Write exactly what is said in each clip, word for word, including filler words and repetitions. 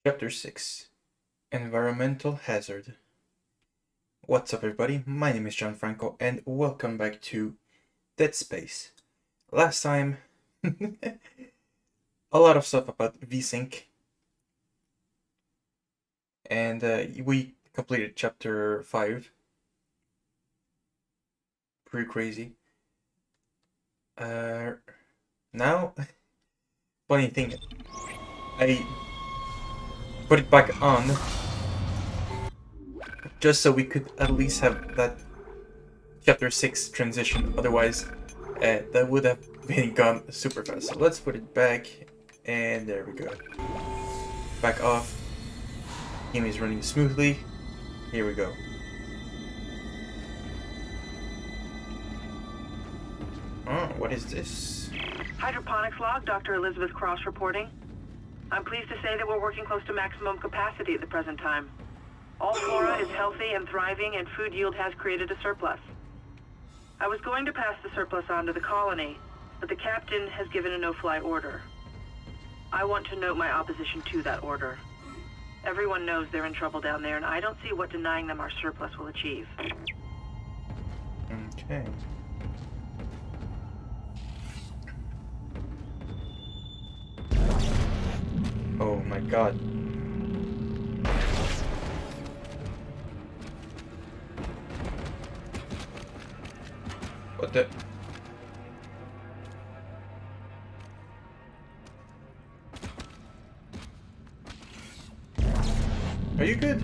Chapter six Environmental Hazard. What's up, everybody? My name is Gianfranco, and welcome back to Dead Space. Last time, a lot of stuff about VSync, and uh, we completed Chapter five. Pretty crazy. Uh, now, funny thing, I put it back on just so we could at least have that chapter six transition. Otherwise, uh, that would have been gone super fast. So let's put it back, and there we go. Back off. Game is running smoothly. Here we go. Oh, what is this? Hydroponics log, Doctor Elizabeth Cross reporting. I'm pleased to say that we're working close to maximum capacity at the present time. All flora is healthy and thriving, and food yield has created a surplus. I was going to pass the surplus on to the colony, but the captain has given a no-fly order. I want to note my opposition to that order. Everyone knows they're in trouble down there, and I don't see what denying them our surplus will achieve. Okay. Oh my god. What the? Are you good?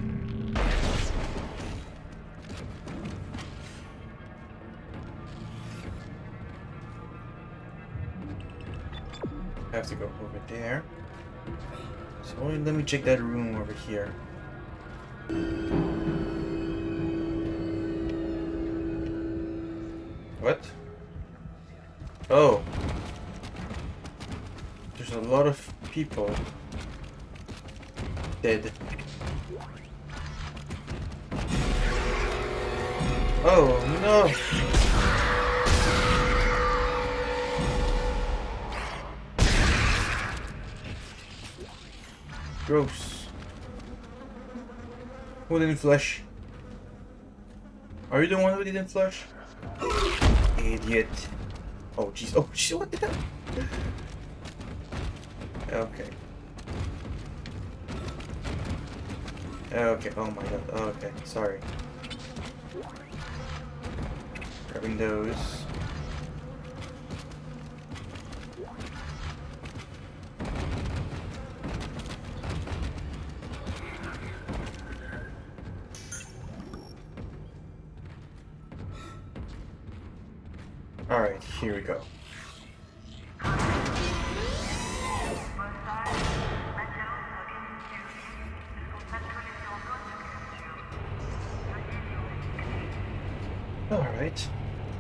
I have to go over there. So let me check that room over here. What? Oh. There's a lot of people dead. Oh no! Gross. Who didn't flush? Are you the one who didn't flush? Idiot. Oh jeez. Oh jeez. What the hell? Okay. Okay. Oh my god. Okay. Sorry. Grabbing those. Alright, here we go. Alright.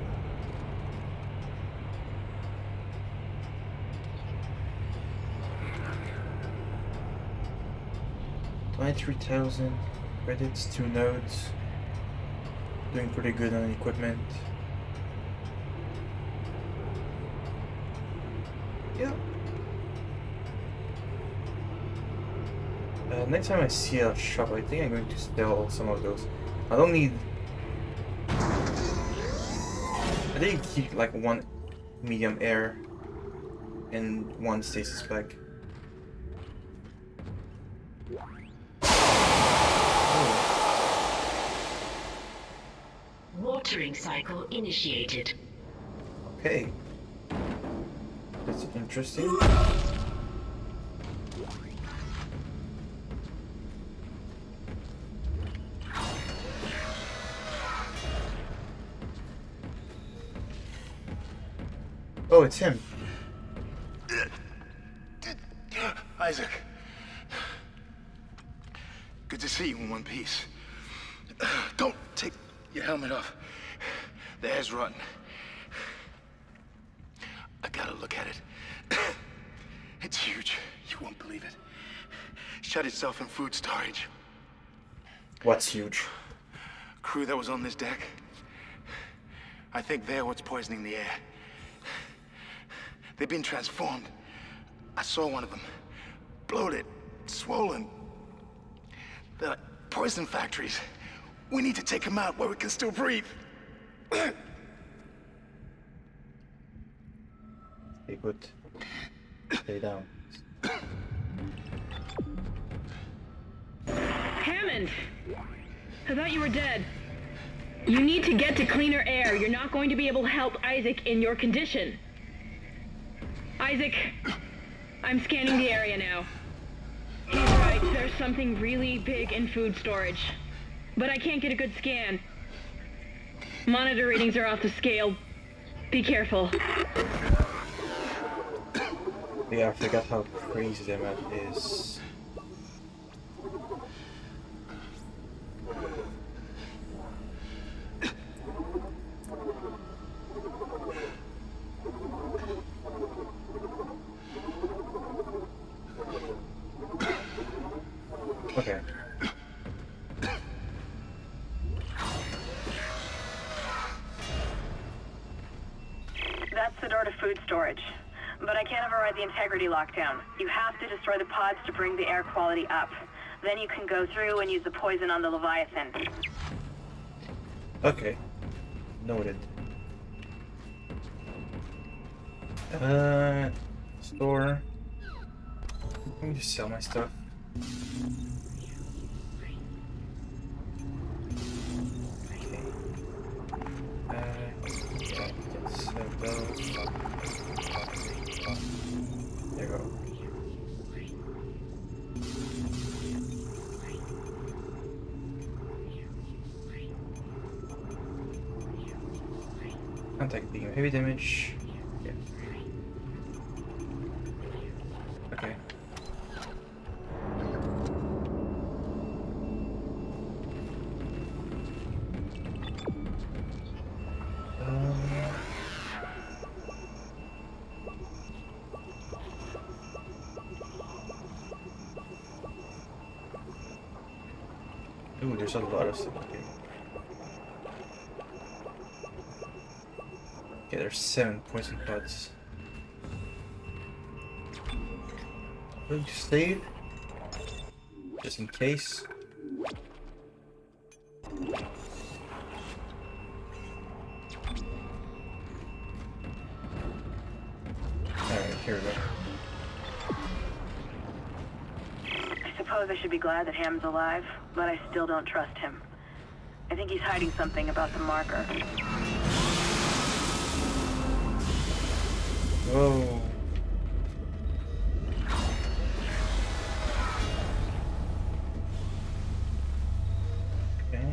twenty-three thousand credits, two nodes. Doing pretty good on equipment. Yeah. Uh, next time I see a shop, I think I'm going to sell some of those. I don't need... I think keep like one medium air and one stasis pack. Watering cycle initiated. Okay. That's interesting. Oh, it's him. Isaac. Good to see you in one piece. Don't take your helmet off. The air's rotten. I gotta look at it. It's huge. You won't believe it. Shut itself in food storage. What's huge? Crew that was on this deck. I think they're what's poisoning the air. They've been transformed. I saw one of them. Bloated, swollen, They're like poison factories. We need to take them out where we can still breathe. Stay put. Stay down. Hammond! I thought you were dead. You need to get to cleaner air. You're not going to be able to help Isaac in your condition. Isaac, I'm scanning the area now. He's right, there's something really big in food storage. But I can't get a good scan. Monitor readings are off the scale. Be careful. Yeah, I forgot how crazy that map is. Okay. That's the door to food storage. But I can't override the integrity lockdown. You have to destroy the pods to bring the air quality up. Then you can go through and use the poison on the Leviathan. Okay. Noted. Uh, store. Let me just sell my stuff. Okay. Uh, yeah, let's sell those. There you go. Contact beam, heavy damage. Yeah. Okay. Um. Ooh, there's a lot of stuff here. Okay, there's seven poison pods. Will you save? Just in case. Alright, here we go. I suppose I should be glad that Ham's alive, but I still don't trust him. I think he's hiding something about the marker. Whoa. Okay.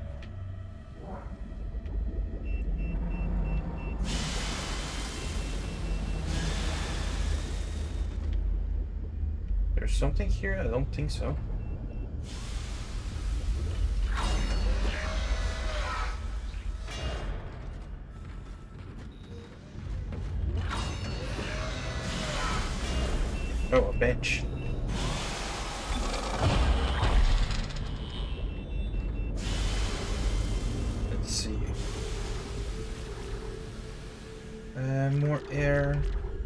There's something here? I don't think so. Oh, a bench. Let's see. Uh, more air.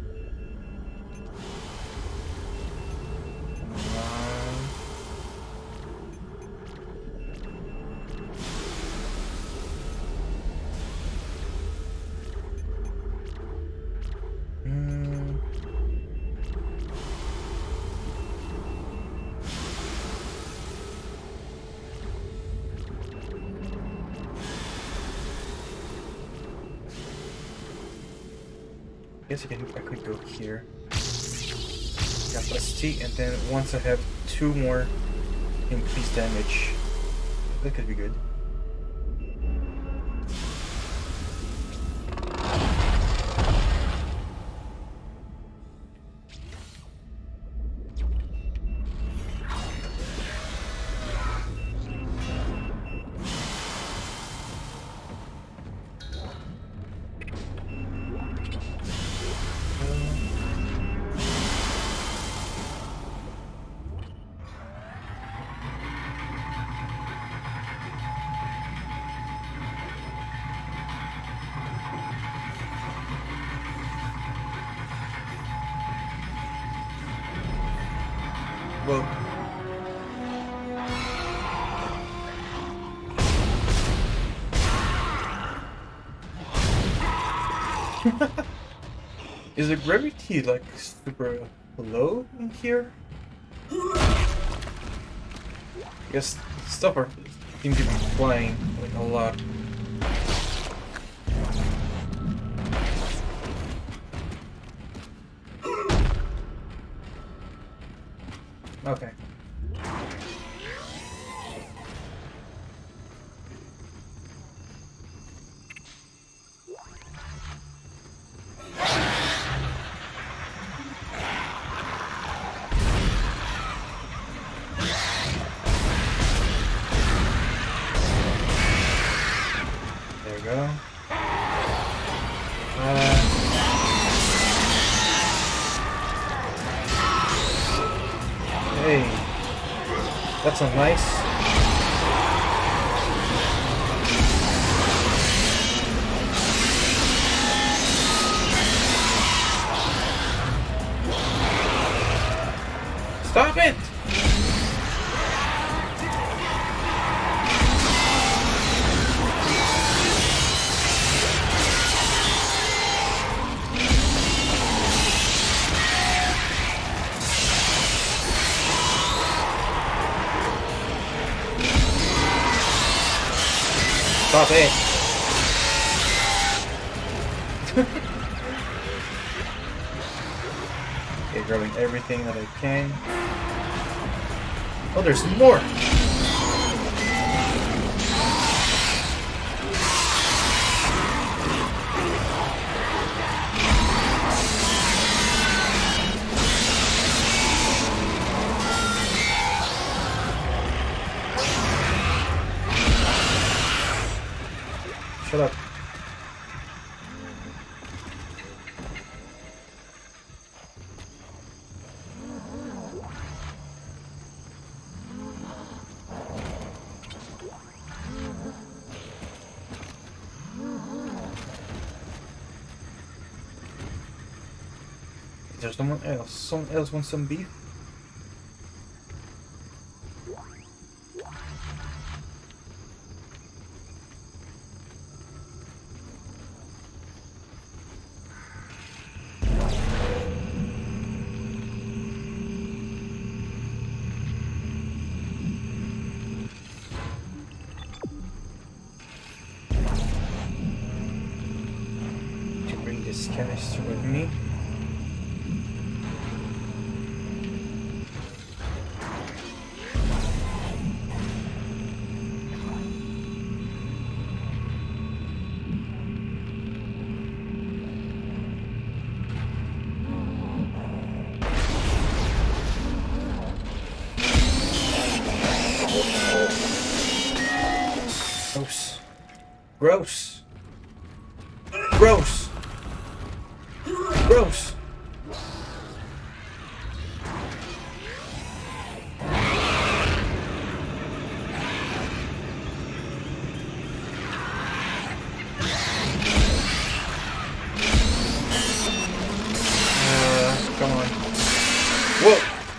I guess I can. I could go here. Capacity, and then once I have two more increased damage, that could be good. Well, Is the gravity like super low in here? I guess stuff are seem to be flying like a lot. Okay. There we go. Uh, hey, that's a nice. Stop it! Stop it! Okay, grabbing everything that I can. Oh, there's more! Shut up. Is there someone else? Someone else wants some beef? To bring this canister with me. Gross. Gross. Gross. Gross. Uh, come on. Whoa.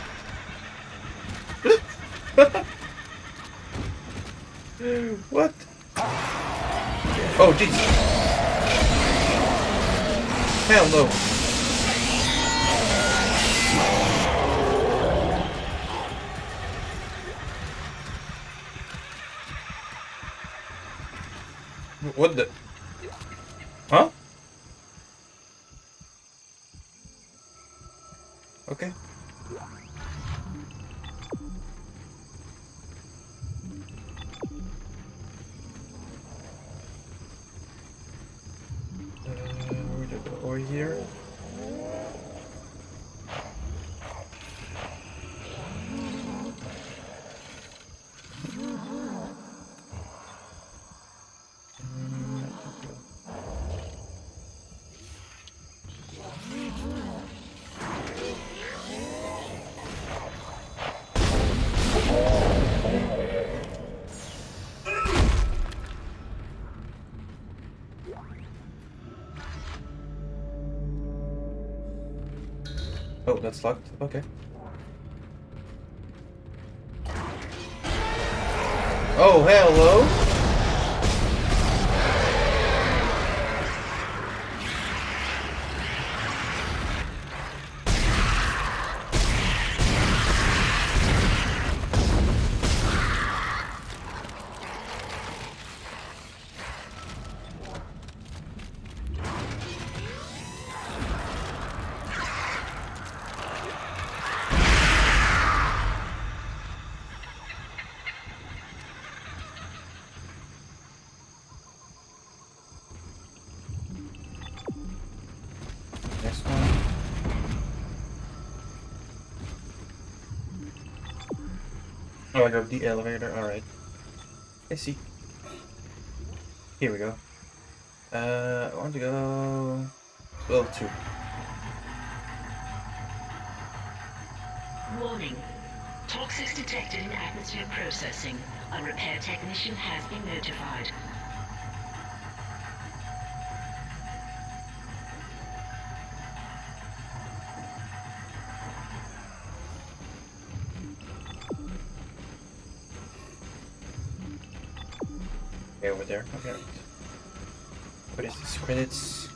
What? Oh, jeez. Hell no. What the? Huh? Okay. Over here. Oh, that's locked. Okay. Oh, hello. Oh, I got the elevator. Alright. I see. Here we go. Uh, I want to go... Level two. Warning. Toxics detected in atmosphere processing. A repair technician has been notified. Okay, over there. Okay. What is this? Credits.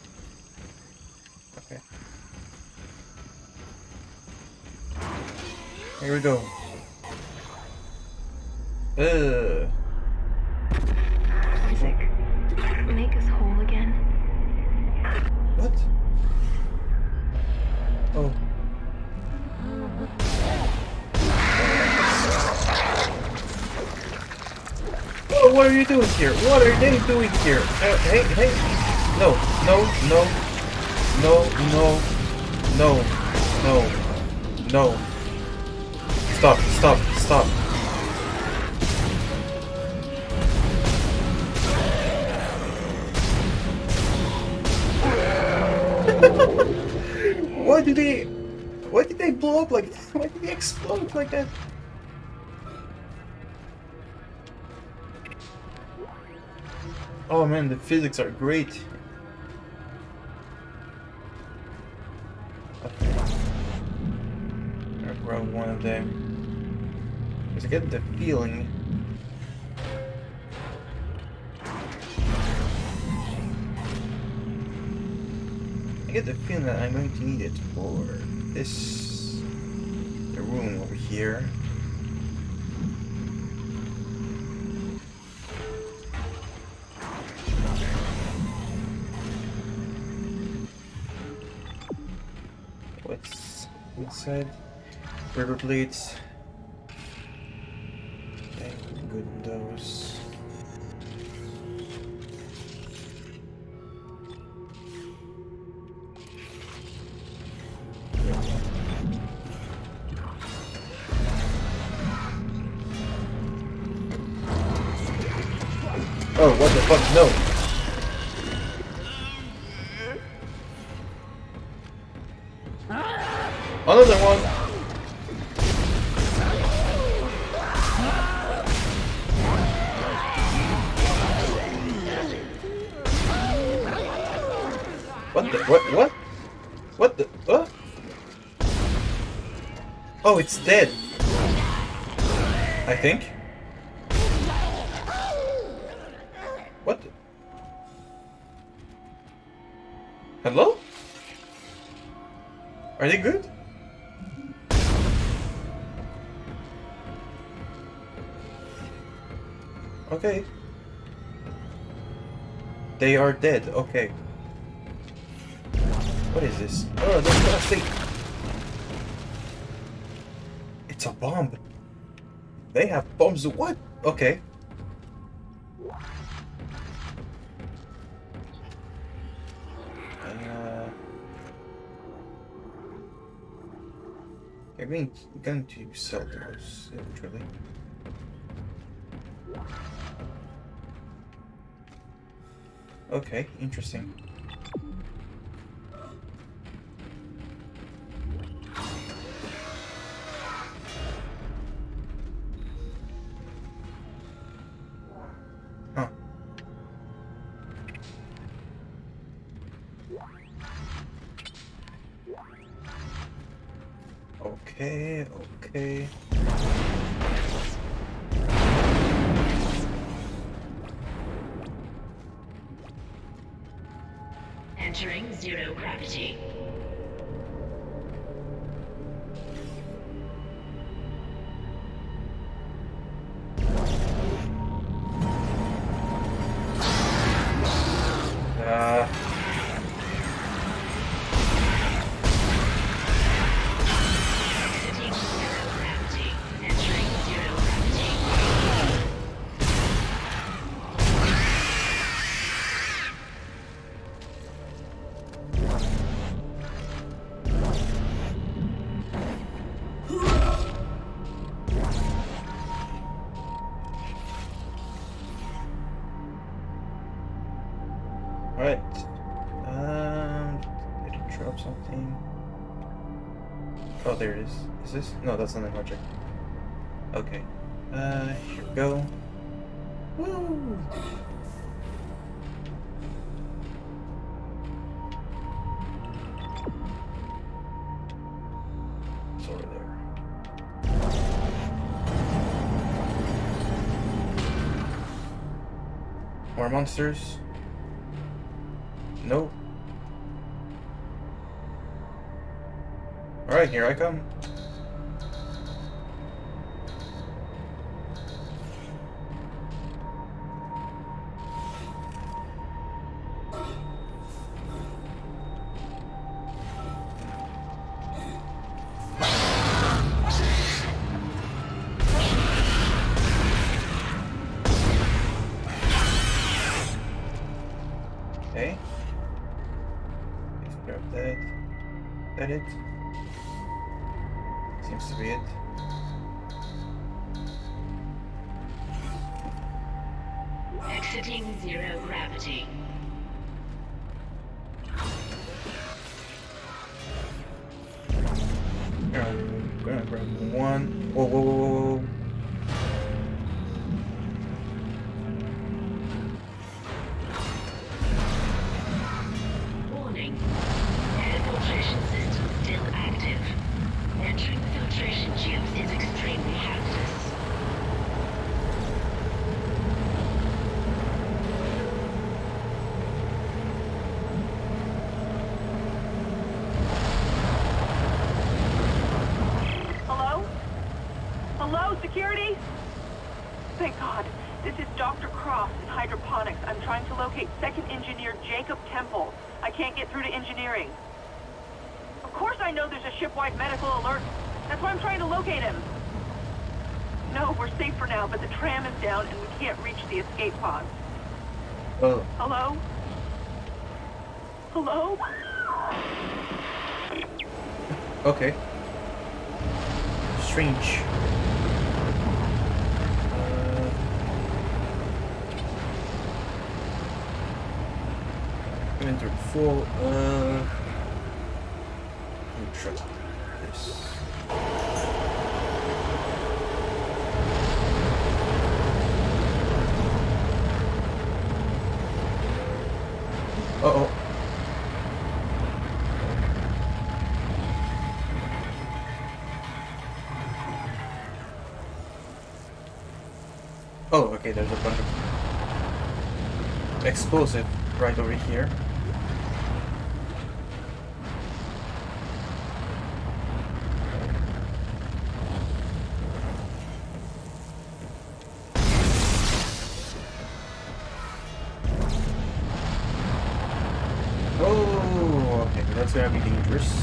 Okay. Here we go. Ugh. Isaac, make us whole again. What? Oh. Oh, what are you doing here? What are they doing here? Uh, hey, hey. No, no, no. No, no. No. No. No. Stop, stop, stop. Why did they... Why did they blow up like that? Why did they explode like that? Oh man, the physics are great. Okay. I'll grab one of them. Because I get the feeling... I get the feeling that I'm going to need it for this... the room over here. What's inside? River blades. Okay, good on those. Oh, what the fuck? No! Another one! What the? What? What? What the? What? Oh, it's dead! I think. What? Hello? Are they good? Okay. They are dead, okay. What is this? Oh, that's plastic! It's a bomb! They have bombs, what? Okay. I'm going, going to sell those, eventually. Okay, interesting. Huh. Okay, okay. Entering zero gravity. Uh... Exiting zero gravity. Entering zero gravity. Oh, there it is. Is this? No, that's not an object. Okay. Uh, here we go. Woo! It's over there. More monsters? Nope. Alright, here I come. Okay. Let's grab that. Is that it? Seems to be it. Exiting zero gravity. Here, I'm gonna grab one. Whoa, whoa, whoa, whoa, whoa. Warning. Air filtration system still active. Entering the filtration tubes is extremely hazardous. Hello? Hello, security? Thank God. This is Doctor Cross in hydroponics. I'm trying to locate second engineer Jacob Temple. I can't get through to engineering. Of course I know there's a ship-wide medical alert. That's why I'm trying to locate him. No, we're safe for now, but the tram is down and we can't reach the escape pods. Oh. Hello? Hello? Okay. Strange. Uh, inventory full. Uh, let me try this. Uh oh. Oh, okay, there's a bunch of explosive right over here. Oh, okay, that's gonna be dangerous.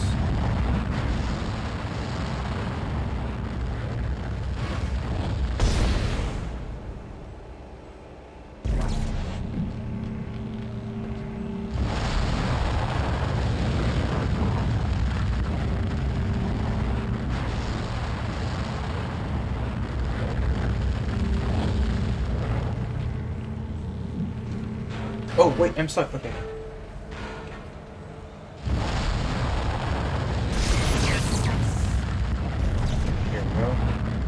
Oh, wait, I'm stuck. Okay. Here we go.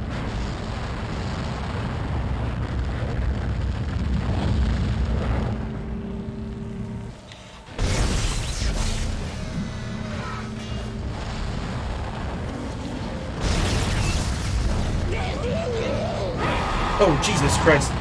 Oh, Jesus Christ.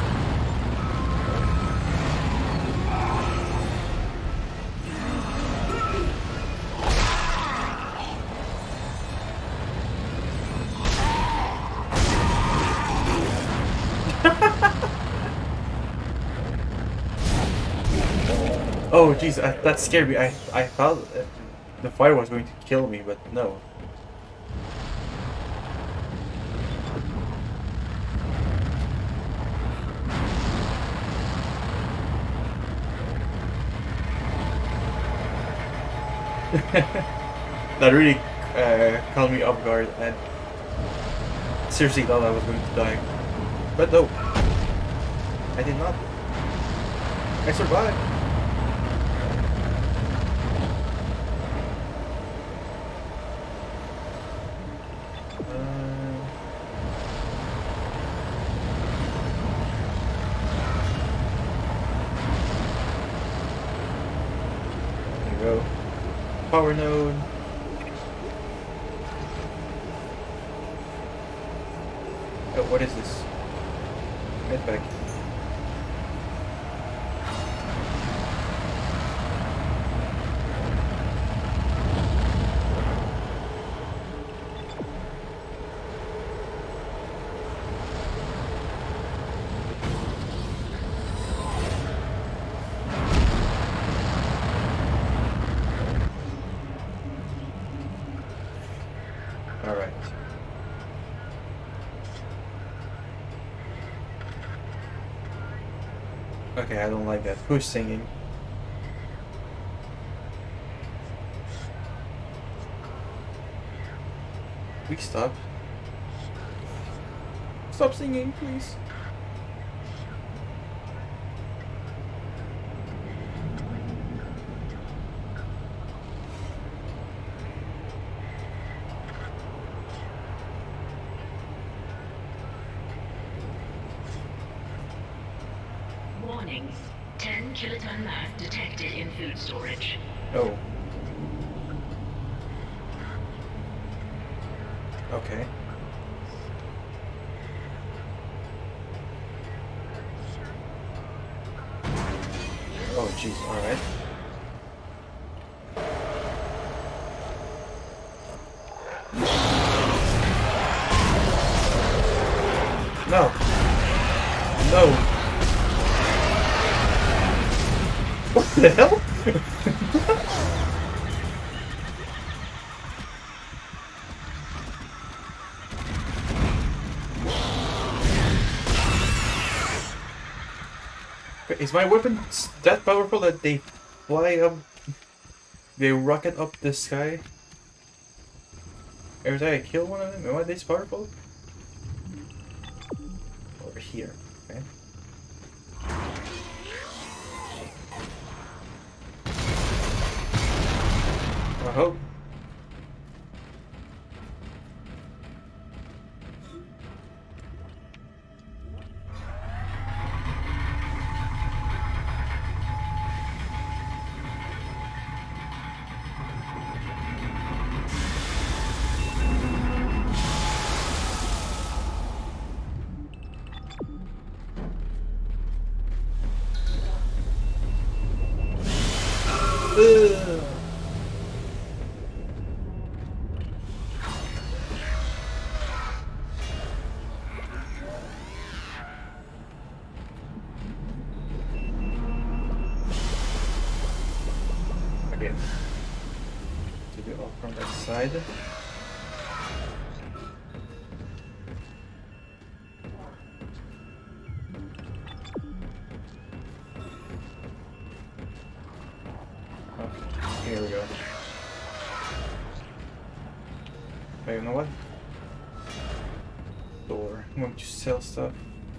Oh jeez, that scared me. I I thought uh, the fire was going to kill me, but no. That really uh, caught me off guard, and seriously thought I was going to die. But no, I did not. I survived. Go. Power node. Oh, what is this? Right back. Alright. Okay, I don't like that. Who's singing? We stop. Stop singing, please. Warning. ten kiloton mass detected in food storage. Oh. Okay. Oh, jeez, alright. No! No! What the hell? Is my weapon that powerful that they fly up, they rocket up the sky? Every time I kill one of them, am I this powerful? Over here, okay. I hope. Ugh. Again. To do off from that side. Here we go. Wait, you know what? Door. I'm going to sell stuff.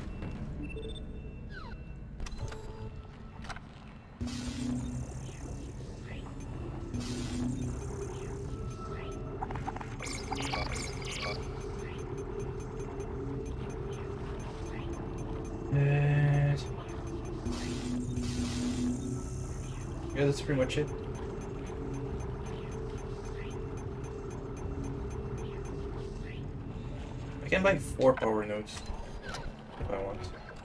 And yeah, that's pretty much it. I can buy four power nodes if I want.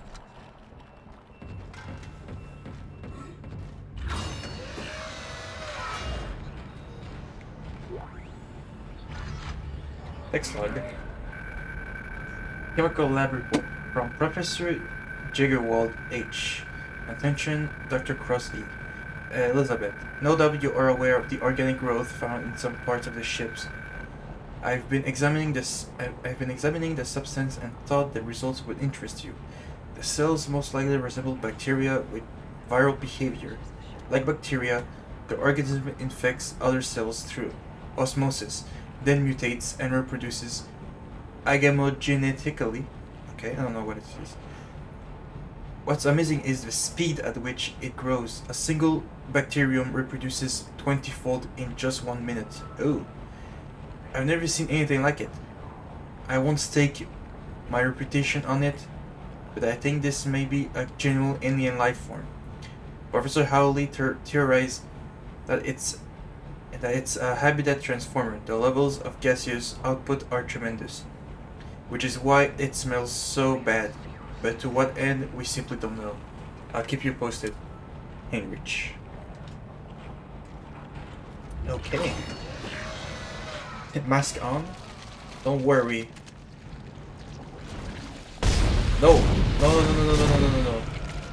Next log. Chemical lab report from Professor Jiggerwald H. Attention, Doctor Crossley. Uh, Elizabeth, no doubt you are aware of the organic growth found in some parts of the ships. I've been examining this. I've been examining the substance and thought the results would interest you. The cells most likely resemble bacteria with viral behavior. Like bacteria, the organism infects other cells through osmosis, then mutates and reproduces agamogenetically. Okay, I don't know what it is. What's amazing is the speed at which it grows. A single bacterium reproduces twenty-fold in just one minute. Oh. I've never seen anything like it. I won't stake my reputation on it, but I think this may be a genuine alien life form. Professor Howley theorized that it's that it's a habitat transformer. The levels of gaseous output are tremendous, which is why it smells so bad. But to what end, we simply don't know. I'll keep you posted. Heinrich. Okay. Mask on. Don't worry. No! No, no, no, no, no, no, no, no, no.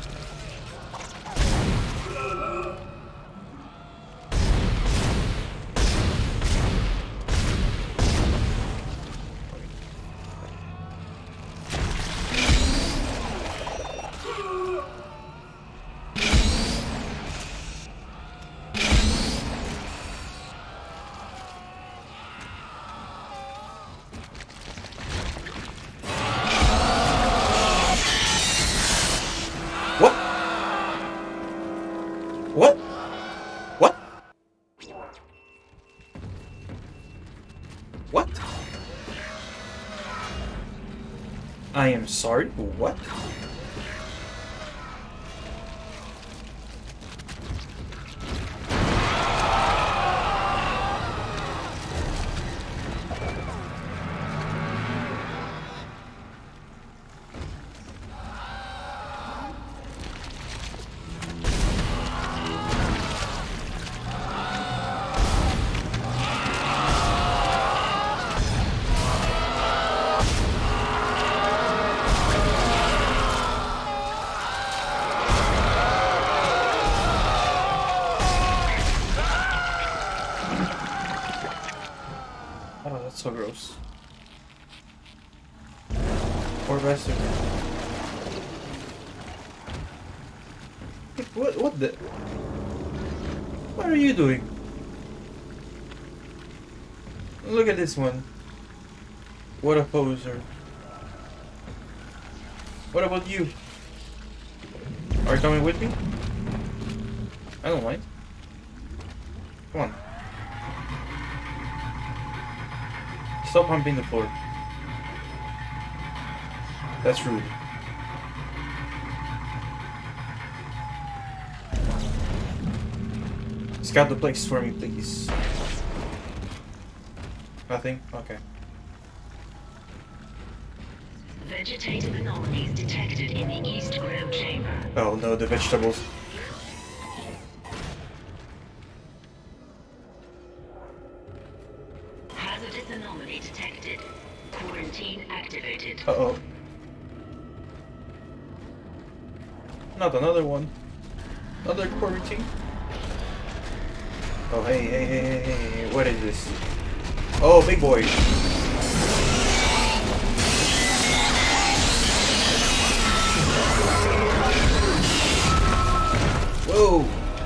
What? What? What? I am sorry, what? Oh, that's so gross. Poor bastard. What, what the? What are you doing? Look at this one. What a poser. What about you? Are you coming with me? I don't mind. Come on. Stop humping the floor. That's rude. Scout the place for me, please. Nothing? Okay. Vegetative anomalies detected in the East Grow Chamber. Oh no, the vegetables. Hazardous anomaly detected. Quarantine activated. Uh-oh. Not another one. Another quarantine. Oh, hey, hey, hey, hey, hey, hey, what is this? Oh, big boy. Whoa.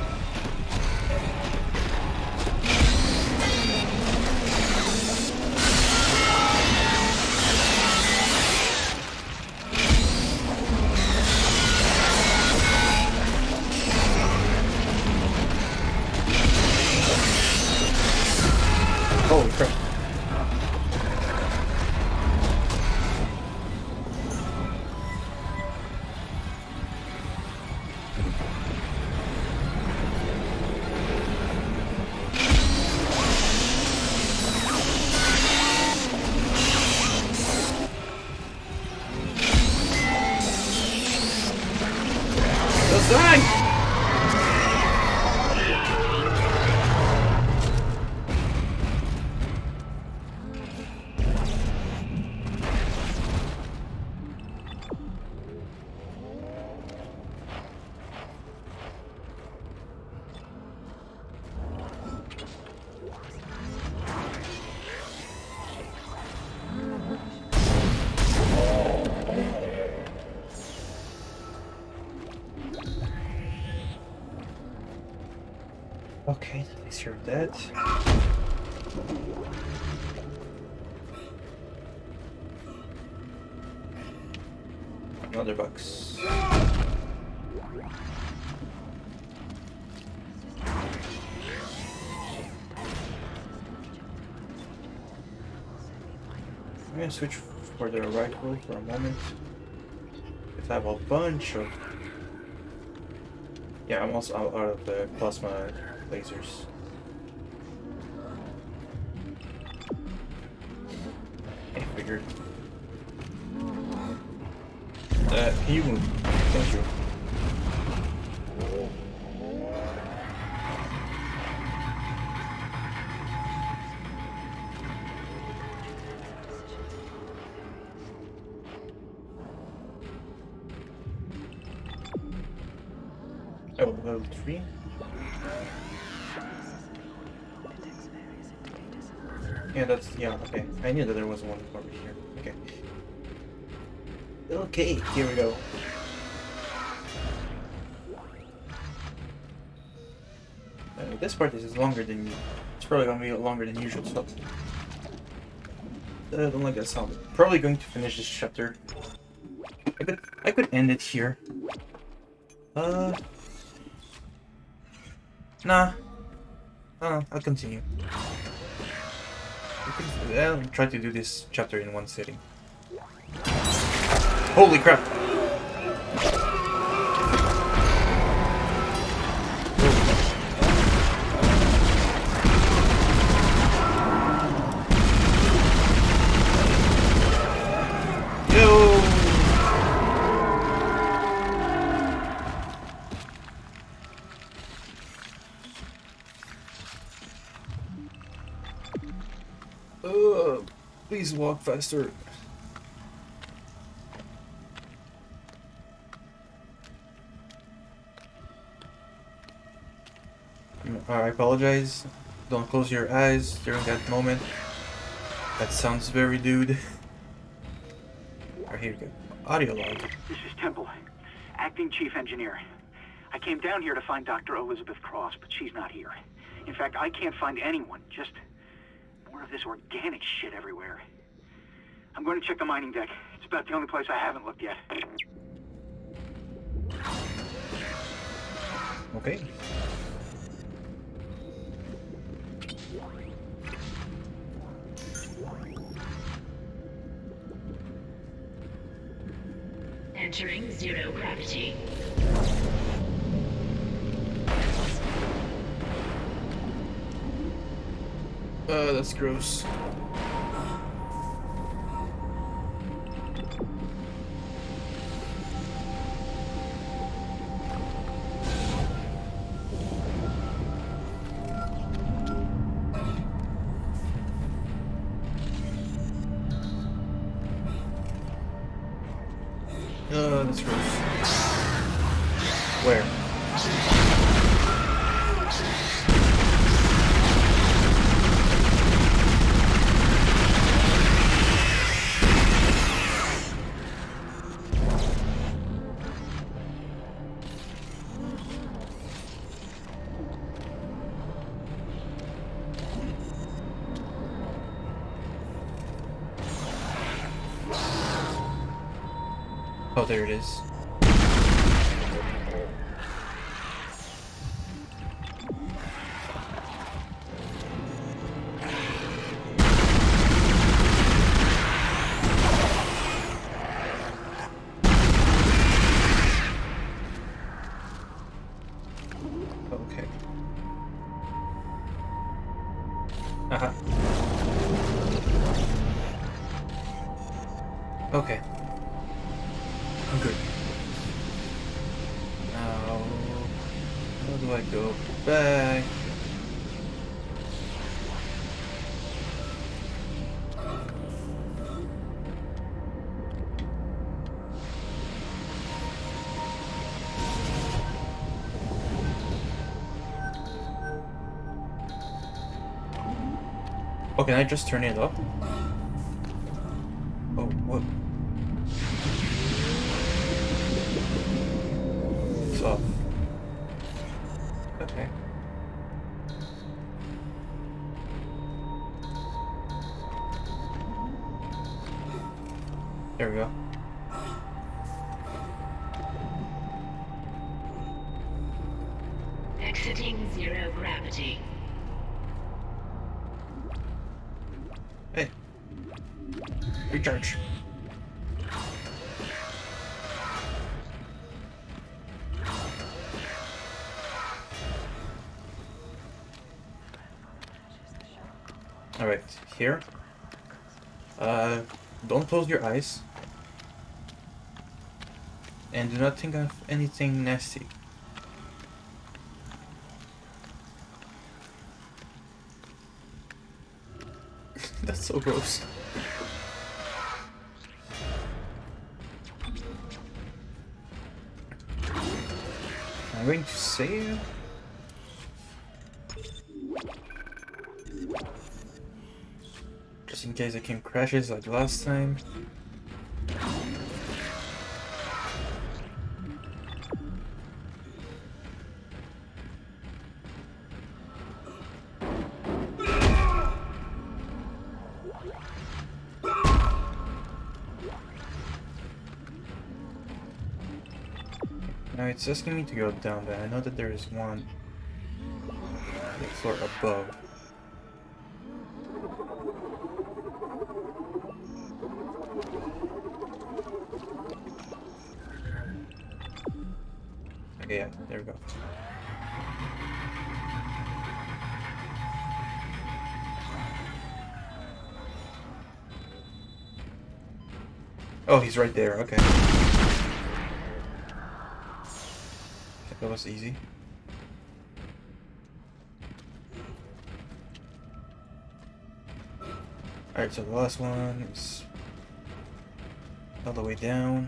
Holy crap. Just die! Okay, at least you're dead. Another box. I'm gonna switch for the rifle for a moment. Because I have a bunch of... Yeah, I'm also out, out of the plasma lasers. I figured. Uh, can you move? Thank you. Oh, level three? Yeah, that's, yeah, okay. I knew that there was one over here. Okay. Okay, here we go. Uh, this part is longer than, it's probably gonna be longer than usual, so. I don't like that sound. Probably going to finish this chapter. I could, I could end it here. Uh... Nah. Uh, I'll continue. I'll try to do this chapter in one sitting. Holy crap! Yo! Uh, please walk faster. I apologize. Don't close your eyes during that moment. That sounds very dude. Alright, here we go. Audio log. This is Temple, acting chief engineer. I came down here to find Doctor Elizabeth Cross, but she's not here. In fact, I can't find anyone. Just more of this organic shit everywhere. I'm going to check the mining deck. It's about the only place I haven't looked yet. Okay. Entering zero gravity. Uh, that's gross. Uh, that's gross. Where? Oh, there it is. Okay. Uh-huh. Okay. I'm good. Now, how do I go back? Oh, can I just turn it up? Oh, what? It's off. Okay. There we go. Exiting zero gravity. Hey. Recharge. Alright, here. Uh, don't close your eyes. And do not think of anything nasty. That's so gross. I'm going to save. Just in case the game crashes like last time. Now it's asking me to go down there. I know that there is one the floor above. Okay, yeah, there we go. Oh, he's right there, okay. That was easy. Alright, so the last one is all the way down.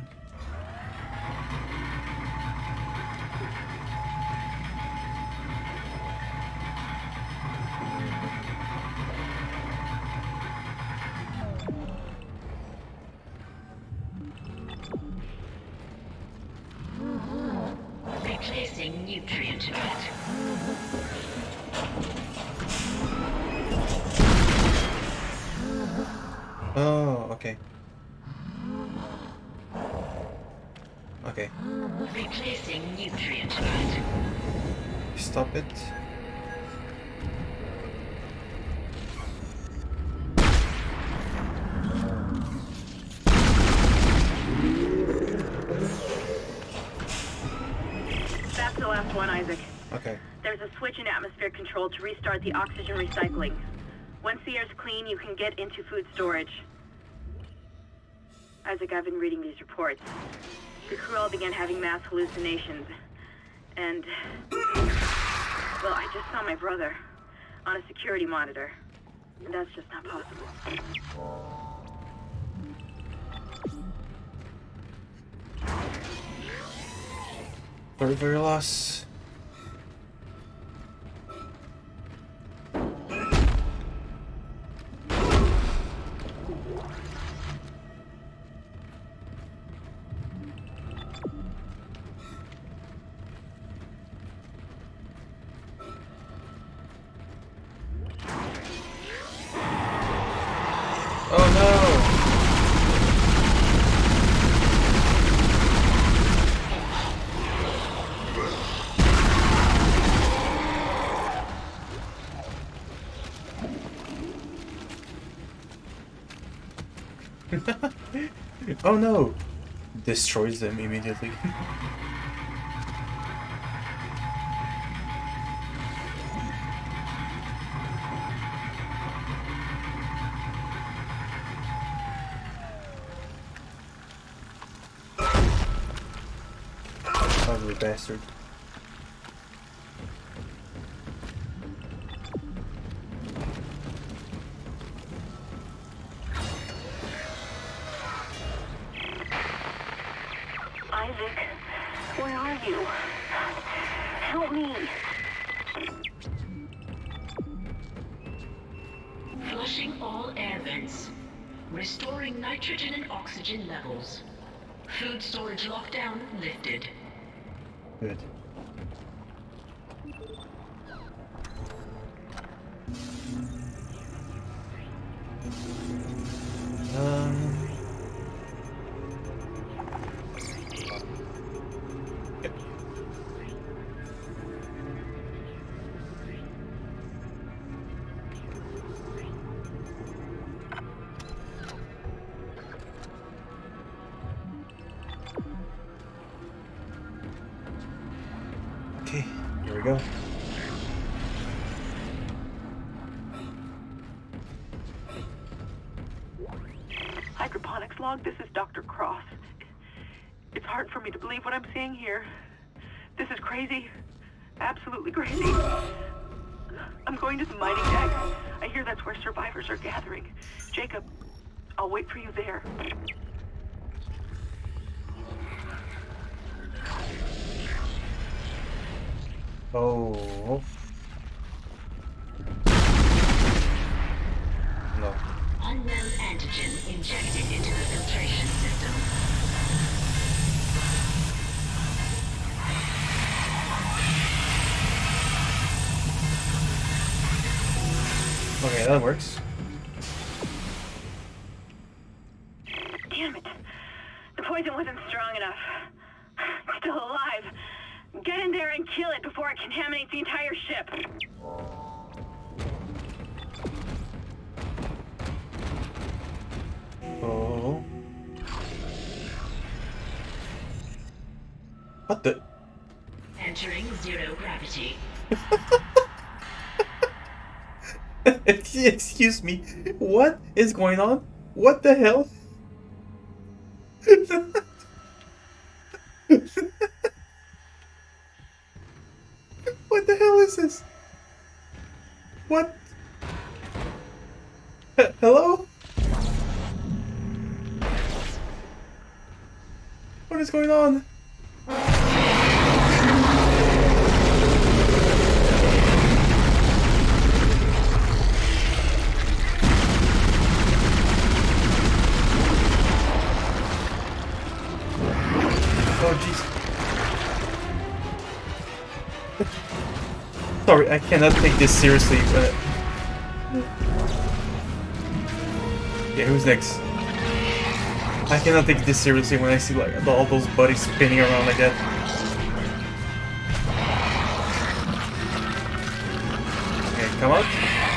Replacing nutrient vat. Oh, okay. Okay. Replacing nutrient vat. Stop it. That's the last one, Isaac. Okay. There's a switch in atmosphere control to restart the oxygen recycling. Once the air's clean, you can get into food storage. Isaac, I've been reading these reports. The crew all began having mass hallucinations. And... well, I just saw my brother on a security monitor. And that's just not possible. Very, very lost. Oh no! Oh no! Destroys them immediately. Ugly bastard. Isaac, where are you? Help me. Flushing all air vents. Restoring nitrogen and oxygen levels. Food storage lockdown lifted. Good. Um. Yep. Okay, here we go. Hydroponics log, this is Doctor Cross. It's hard for me to believe what I'm seeing here. This is crazy. Absolutely crazy. I'm going to the mining deck. I hear that's where survivors are gathering. Jacob, I'll wait for you there. Oh. No. Unknown antigen injected into the filtration system. Okay, that works. Damn it. The poison wasn't strong enough. It's still alive. Get in there and kill it before it contaminates the entire ship. Oh. What the? Entering zero gravity. Excuse me. What is going on? What the hell? What the hell is this? What? H- Hello? What is going on? Oh jeez. Sorry, I cannot take this seriously, but... Yeah, who's next? I cannot take this seriously when I see like all those buddies spinning around like that. Okay, come out.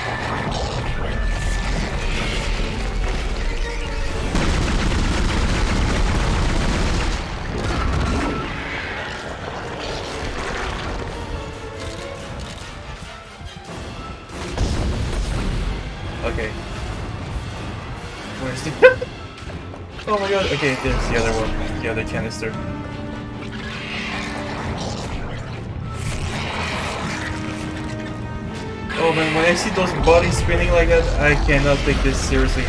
Okay. Where's the... Oh my god, okay, there's the other one, the other canister. Oh man, when I see those bodies spinning like that, I cannot take this seriously.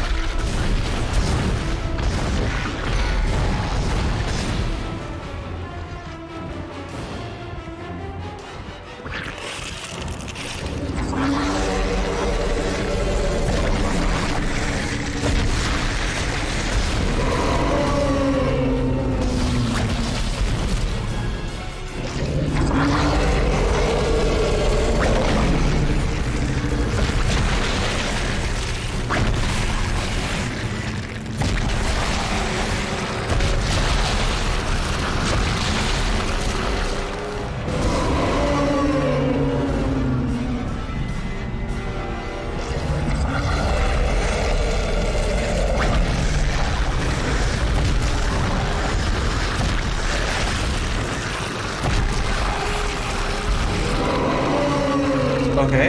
Okay.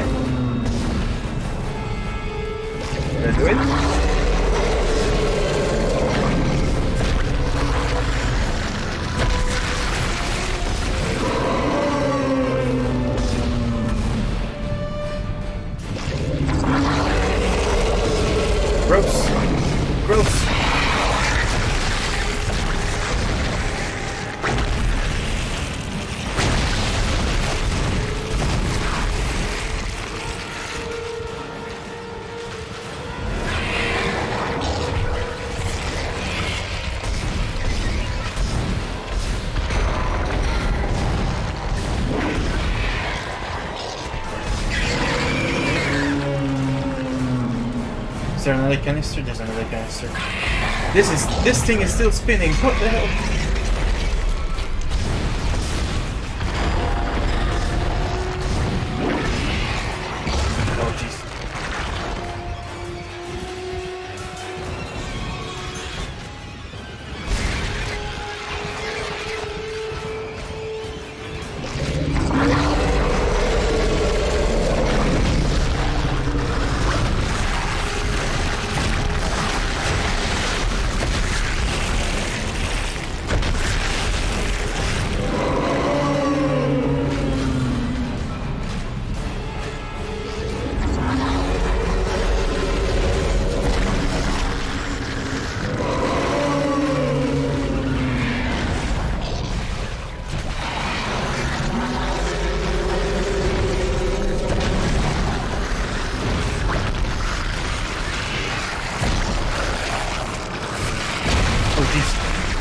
Gonna do it. Gross. Gross. Is there another canister? There's another canister. This is this thing is still spinning. What the hell? Oh jeez. jeez.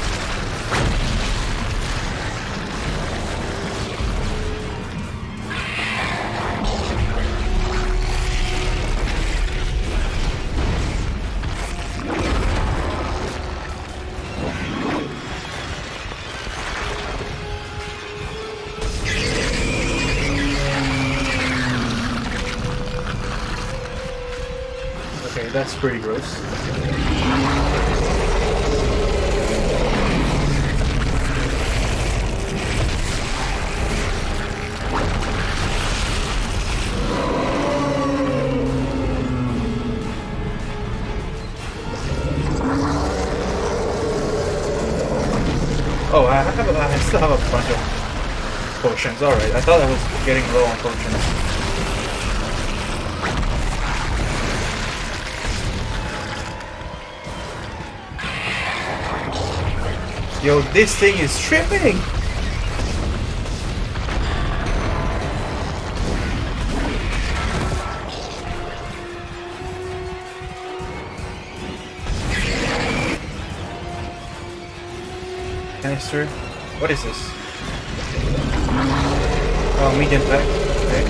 Okay, that's pretty gross. Oh, I have a, I still have a bunch of potions. All right, I thought I was getting low on potions. Yo, this thing is tripping! Canister? What is this? Oh, medium pack. Okay.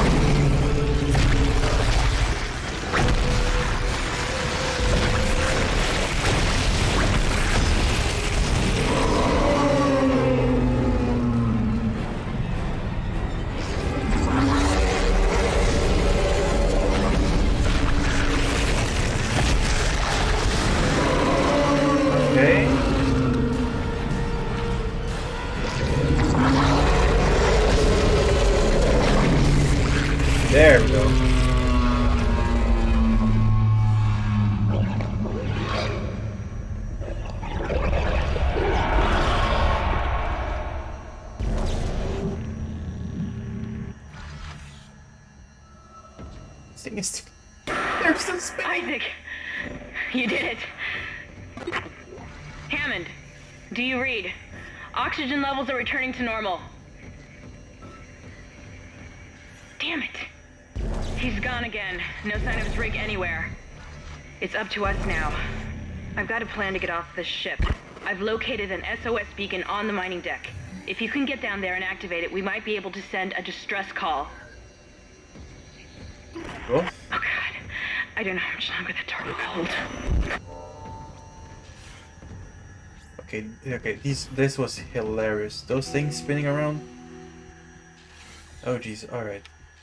There we go. This thing is... They're still spinning. Isaac! You did it! Hammond, do you read? Oxygen levels are returning to normal. Damn it! He's gone again. No sign of his rig anywhere. It's up to us now. I've got a plan to get off this ship. I've located an S O S beacon on the mining deck. If you can get down there and activate it, we might be able to send a distress call. Cool. Oh god. I don't know how much longer that door will hold. Okay, okay, these, this was hilarious. Those things spinning around. Oh jeez, alright.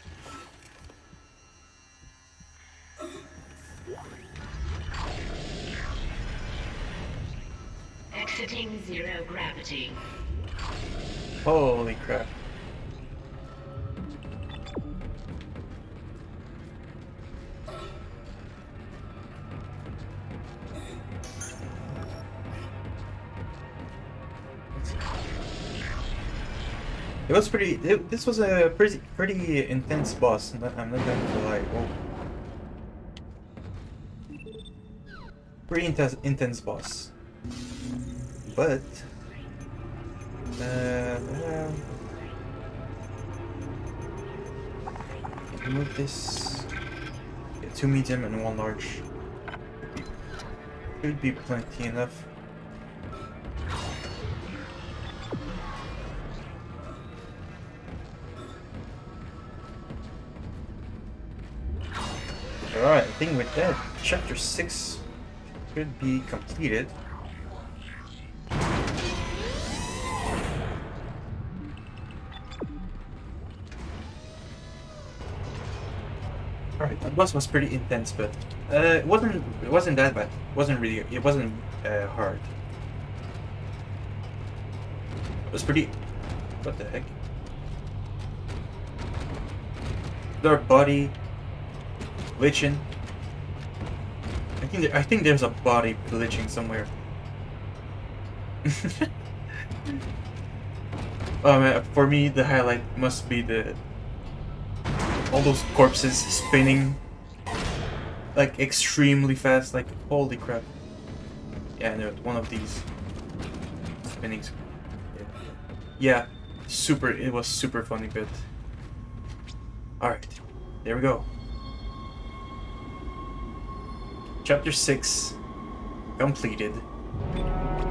Exiting zero gravity. Holy crap. It was pretty. It, this was a pretty, pretty intense boss. I'm not, I'm not going to lie. Oh. Pretty intense, intense boss. But uh, uh, remove this. Yeah, two medium and one large. Should be plenty enough. Alright, I think with that, chapter six should be completed. Alright, that boss was pretty intense, but uh, it wasn't it wasn't that bad. It wasn't really it wasn't uh, hard. It was pretty. What the heck? Their body glitching. I think there, I think there's a body glitching somewhere. Oh man, for me the highlight must be the all those corpses spinning like extremely fast, like holy crap. Yeah, no, one of these spinning. Yeah, super. It was super funny bit. All right, there we go. Chapter six completed.